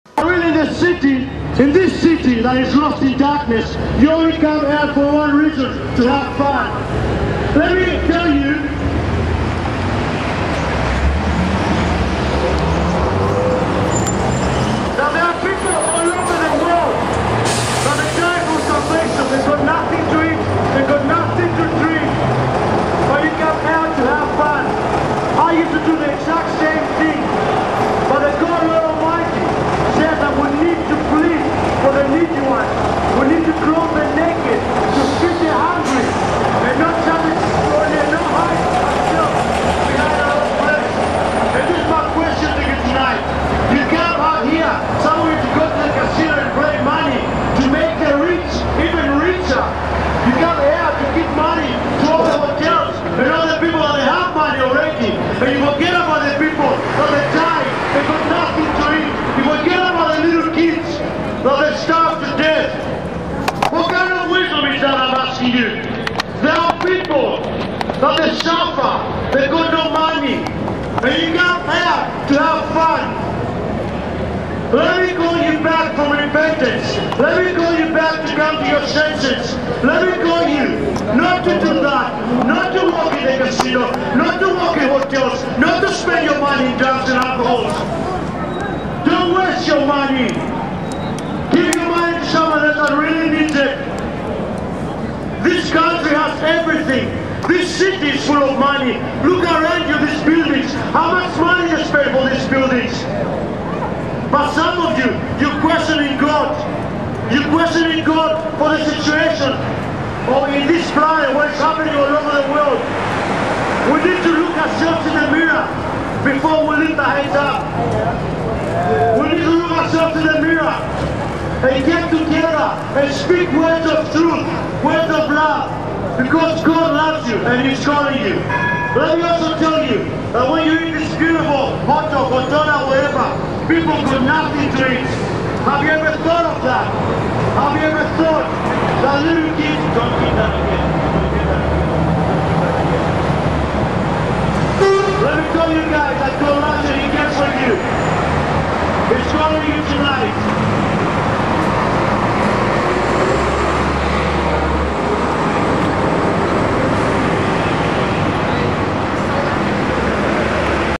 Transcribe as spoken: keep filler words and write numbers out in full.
Really in the city, in this city that is lost in darkness, you only come here for one reason, to have fun. Let me tell you, that there are people all over the world that are dying for salvation. They've got nothing to eat, they've got nothing to drink, but you come here to have fun. I used to do the exact same thing, but the God Almighty said that we need to plead for the needy ones. We need to clothe the naked, to feed the hungry, and not have it only no hide ourselves behind our own place. And this is my question to you tonight. You come out here, somewhere to go to the casino and play money, to make the rich even richer. You come here to give money to all the hotels and all the people that have money already. And you forget about the people that are dying, they got nothing to eat. You forget about the little kids that they starve to death. What kind of wisdom is that I'm asking you? There are people that they suffer, they got no money, and you come here to have fun. Let me call you back from repentance. Let me call you back to come to your senses. Let me call you not to do that, not to walk in the casino, not to walk in hotels, not to spend your money in drugs and alcohol. Don't waste your money. Give your money to someone that really needs it. This country has everything. This city is full of money. Look around you, these buildings. How much money you spend for these buildings? But some of you, you're questioning God. You're questioning God for the situation, or in this planet, what is happening all over the world. We need to look ourselves in the mirror before we lift our heads up. We need to look ourselves in the mirror and get together and speak words of truth, words of love, because God loves you and He's calling you. Let me also tell you that when you eat this beautiful hot dog or donut, whatever, people got nothing to eat. Have you ever thought of that? Have you ever thought that little kids don't eat that again?